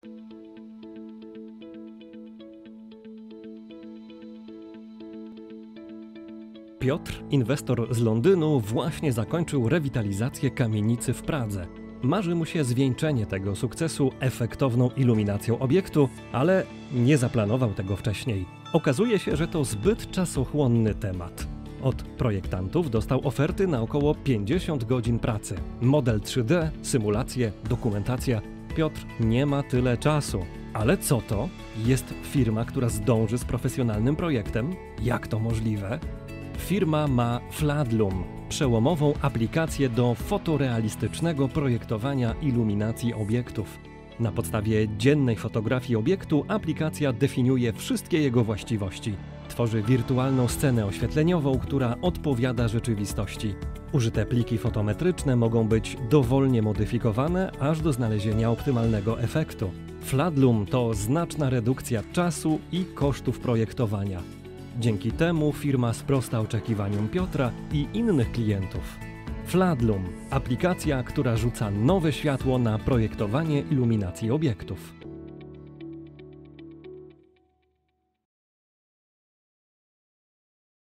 Piotr, inwestor z Londynu, właśnie zakończył rewitalizację kamienicy w Pradze. Marzy mu się zwieńczenie tego sukcesu efektowną iluminacją obiektu, ale nie zaplanował tego wcześniej. Okazuje się, że to zbyt czasochłonny temat. Od projektantów dostał oferty na około 50 godzin pracy. Model 3D, symulacje, dokumentacja. Piotr nie ma tyle czasu. Ale co to? Jest firma, która zdąży z profesjonalnym projektem? Jak to możliwe? Firma ma Fladlum, przełomową aplikację do fotorealistycznego projektowania iluminacji obiektów. Na podstawie dziennej fotografii obiektu aplikacja definiuje wszystkie jego właściwości. Tworzy wirtualną scenę oświetleniową, która odpowiada rzeczywistości. Użyte pliki fotometryczne mogą być dowolnie modyfikowane, aż do znalezienia optymalnego efektu. Fladlum to znaczna redukcja czasu i kosztów projektowania. Dzięki temu firma sprosta oczekiwaniom Piotra i innych klientów. Fladlum – aplikacja, która rzuca nowe światło na projektowanie iluminacji obiektów.